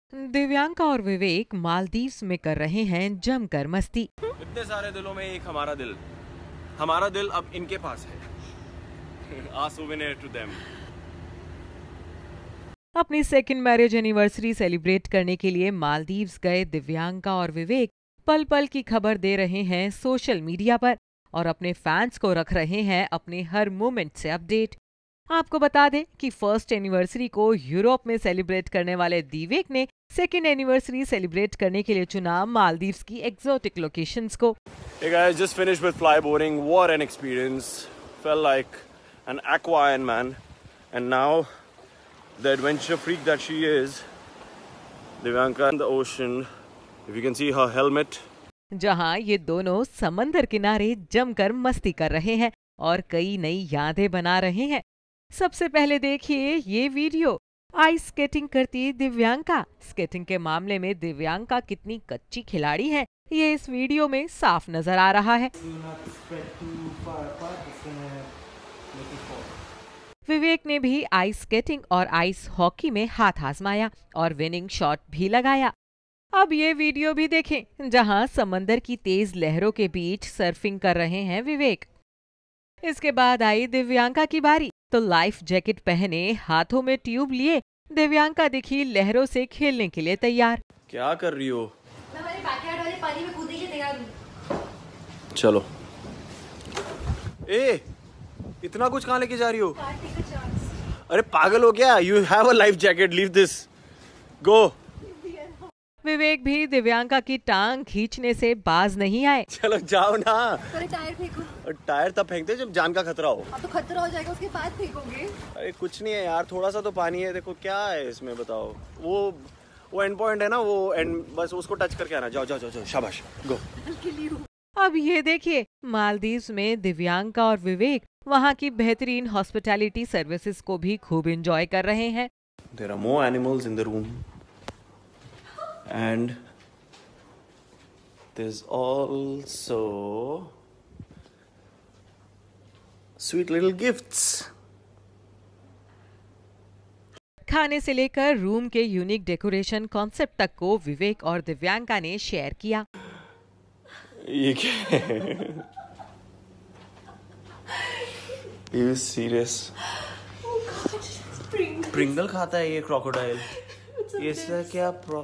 दिव्यांका और विवेक मालदीव्स में कर रहे हैं जमकर मस्ती। इतने सारे दिलों में एक हमारा दिल अब इनके पास है। A souvenir to them। अपनी सेकंड मैरिज एनिवर्सरी सेलिब्रेट करने के लिए मालदीव्स गए दिव्यांका और विवेक पल पल की खबर दे रहे हैं सोशल मीडिया पर और अपने फैंस को रख रहे हैं अपने हर मोमेंट से अपडेट। आपको बता दें कि फर्स्ट एनिवर्सरी को यूरोप में सेलिब्रेट करने वाले दिवेक ने सेकेंड एनिवर्सरी सेलिब्रेट करने के लिए चुना मालदीव्स की एक्सोटिक लोकेशंस को। Hey guys, just finished with flyboarding. What an experience. Felt like an aquarium man. And now, the adventure freak that she is, Divyanka in the ocean. If you can see her helmet. जहां ये दोनों समंदर किनारे जमकर मस्ती कर रहे हैं और कई नई यादें बना रहे हैं। सबसे पहले देखिए ये वीडियो। आइस स्केटिंग करती दिव्यांका। स्केटिंग के मामले में दिव्यांका कितनी कच्ची खिलाड़ी है, ये इस वीडियो में साफ नजर आ रहा है। विवेक ने भी आइस स्केटिंग और आइस हॉकी में हाथ आजमाया और विनिंग शॉट भी लगाया। अब ये वीडियो भी देखें जहां समंदर की तेज लहरों के बीच सर्फिंग कर रहे हैं विवेक। इसके बाद आई दिव्यांका की बारी, तो लाइफ जैकेट पहने हाथों में ट्यूब लिए दिव्यांका दिखी लहरों से खेलने के लिए तैयार। क्या कर रही हो? मैं हमारे बैकयार्ड वाले पानी में कूदने के लिए तैयार हूँ। चलो। ए, इतना कुछ कहाँ लेके जा रही हो? अरे पागल हो क्या? You have a life jacket. Leave this. Go. विवेक भी दिव्यांका की टांग खींचने से बाज नहीं आए। चलो जाओ ना। टायर फेंको। टायर तब फेंकते जब जान का खतरा हो। अब तो खतरा हो जाएगा, उसके बाद फेंकोगे। अरे कुछ नहीं है यार, थोड़ा सा तो पानी है। देखो क्या है इसमें, बताओ। वो एंड पॉइंट है ना, वो एंड, बस उसको टच करके आना। जाओ जाओ जाओ, शाबाश, गो। अब ये देखिए मालदीव्स में दिव्यांका और विवेक वहाँ की बेहतरीन हॉस्पिटैलिटी सर्विसेज को भी खूब एंजॉय कर रहे हैं। There are more animals in the room. And there's also sweet little gifts. खाने से लेकर रूम के यूनिक डेकोरेशन कॉन्सेप्ट तक को विवेक और दिव्यांका ने शेयर किया। ये क्या है? You serious? Pringle खाता है ये क्रोकोडाइल। ये क्या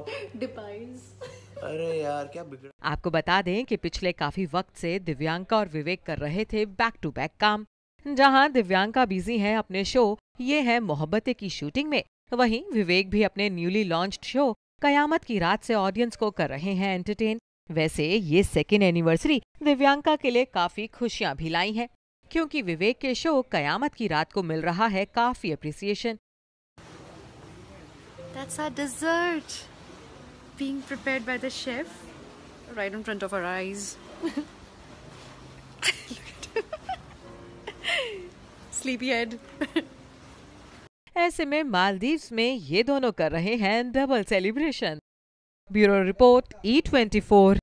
अरे यार क्या बिगड़। आपको बता दें कि पिछले काफी वक्त से दिव्यांका और विवेक कर रहे थे बैक टू बैक काम। जहां दिव्यांका बिजी है अपने शो ये है मोहब्बतें की शूटिंग में, वहीं विवेक भी अपने न्यूली लॉन्च्ड शो कयामत की रात से ऑडियंस को कर रहे हैं एंटरटेन। वैसे ये सेकेंड एनिवर्सरी दिव्यांका के लिए काफी खुशियां भी लाई है, क्योंकि विवेक के शो कयामत की रात को मिल रहा है काफी appreciation. That's our dessert, being prepared by the chef right in front of our eyes. Sleepyhead. ऐसे में मालदीव्स में ये दोनों कर रहे हैं double celebration. Bureau report E24।